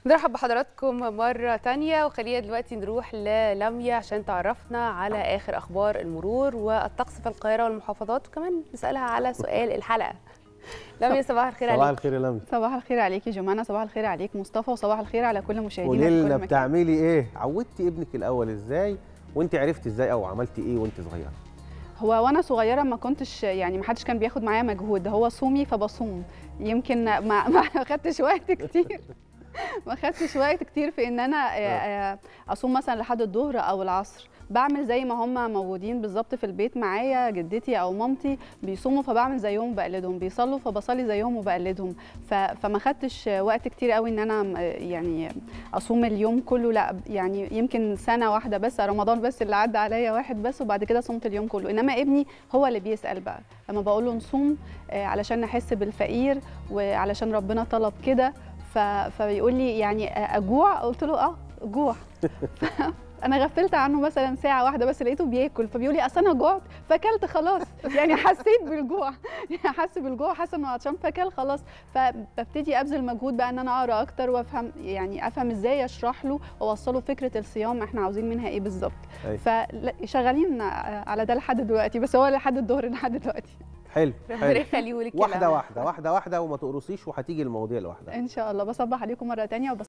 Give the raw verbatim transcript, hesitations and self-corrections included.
نرحب بحضراتكم مرة تانية، وخلينا دلوقتي نروح للميا عشان تعرفنا على آخر أخبار المرور والطقس في القاهرة والمحافظات، وكمان نسألها على سؤال الحلقة. لميا صباح الخير عليك. صباح الخير يا لميا. صباح الخير عليكي جمانة، صباح الخير عليك مصطفى، وصباح الخير على كل مشاهدينا قولي في كل لنا مكان. بتعملي ايه؟ عودتي ابنك الاول ازاي؟ وانت عرفتي ازاي او عملتي ايه وانت صغيره؟ هو وانا صغيره ما كنتش يعني ما حدش كان بياخد معايا مجهود، هو صومي فبصوم. يمكن ما ما خدتش وقت كتير ما خدتش وقت كتير في ان انا اصوم مثلا لحد الظهر او العصر. بعمل زي ما هم موجودين بالظبط في البيت معايا، جدتي او مامتي بيصوموا فبعمل زيهم وبقلدهم، بيصلوا فبصلي زيهم وبقلدهم. فما خدتش وقت كتير قوي ان انا يعني اصوم اليوم كله، لا يعني يمكن سنه واحده بس، رمضان بس اللي عدى عليا واحد بس، وبعد كده صمت اليوم كله. انما ابني هو اللي بيسال بقى لما بقول له نصوم علشان نحس بالفقير وعلشان ربنا طلب كده، فبيقول لي يعني اجوع، قلت له اه جوع. انا غفلت عنه مثلا ساعه واحده بس، لقيته بياكل فبيقول لي اصل انا جوعت فاكلت خلاص، يعني حسيت بالجوع، يعني حس بالجوع، حاسه انه عطشان فاكل خلاص. فببتدي ابذل مجهود بقى ان انا اقرا اكتر وافهم، يعني افهم ازاي اشرح له واوصله فكره الصيام احنا عاوزين منها ايه بالظبط. فشغالين على ده لحد دلوقتي، بس هو لحد الظهر لحد دلوقتي. حلو ربنا يخليه لك. واحده واحده واحده واحده وما تقرصيش، وهتيجي المواضيع لوحدها ان شاء الله. بصبح عليكم مره ثانيه.